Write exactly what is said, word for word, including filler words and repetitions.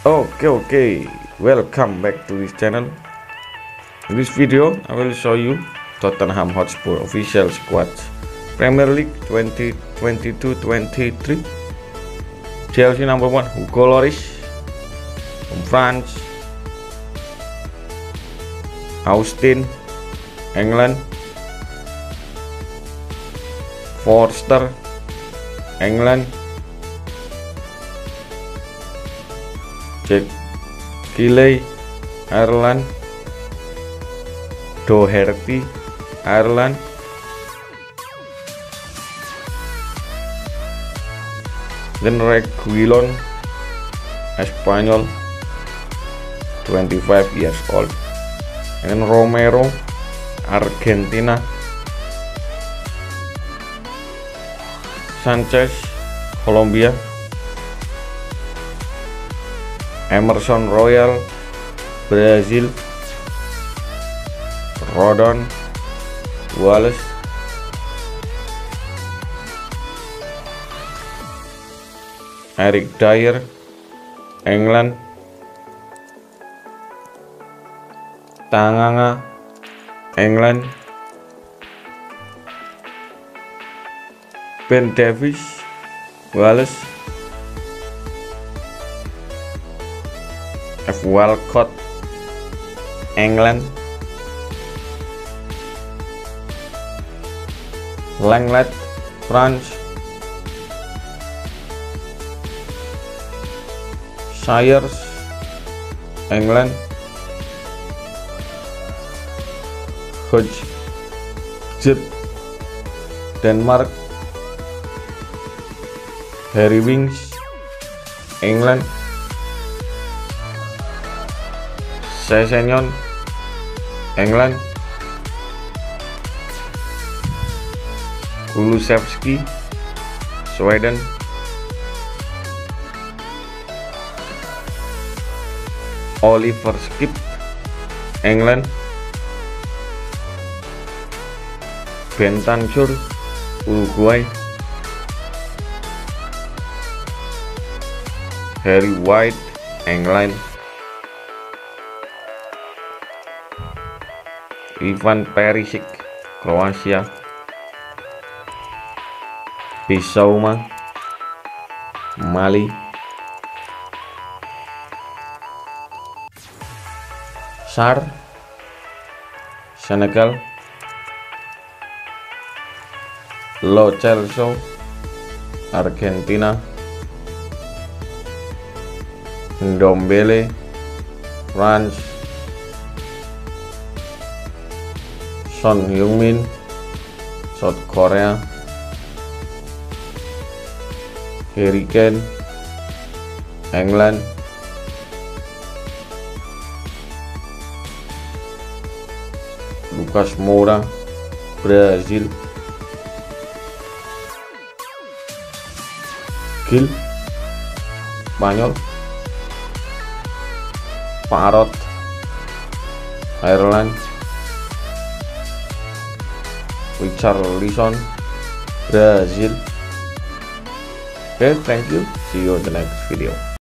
Okay, okay, welcome back to this channel. In this video, I will show you Tottenham Hotspur official squad Premier League twenty twenty-two twenty-three. Chelsea number one, Hugo Lloris from France. Austin, England. Forster, England. Jack Kelly, Ireland. Doherty, Ireland. Then Reguilon, Espanyol, twenty-five years old. And then Romero, Argentina. Sanchez, Colombia. Emerson Royal, Brazil. Rodon Wallace, Eric Dyer, England. Tanganga, England. Ben Davies, Wales. F. Walcott, England. Langlet, France. Shires, England. Hodgson, Denmark. Harry Winks, England. Sessegnon, England. Kulusevski, Sweden. Oliver Skip, England. Bentancur, Uruguay. Harry White, England. Ivan Perisic, Kroasia. Bissouma, Mali. Sarr, Senegal. Lo Celso, Argentina. Ndombele, France. Son Heung-min, South Korea. Harry Kane, England. Lucas Moura, Brazil. Gil, Spanyol. Parrot, Ireland. Richarlison, Brazil. Okay, thank you. See you in the next video.